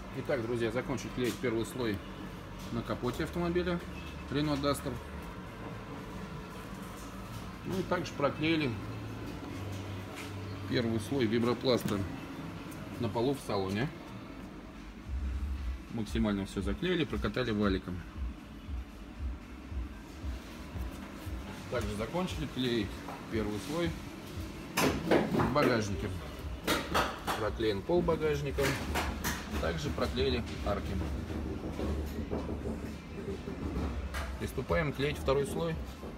Итак, друзья, закончили клеить первый слой на капоте автомобиля Renault Duster. Ну и также проклеили первый слой вибропласта на полу в салоне. Максимально все заклеили, прокатали валиком. Также закончили клеить первый слой в багажнике. Проклеен пол багажника. Также проклеили арки. Приступаем клеить второй слой.